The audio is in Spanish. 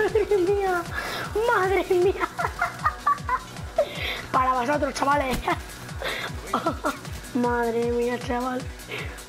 Madre mía, madre mía. Para vosotros, chavales. Madre mía, chaval.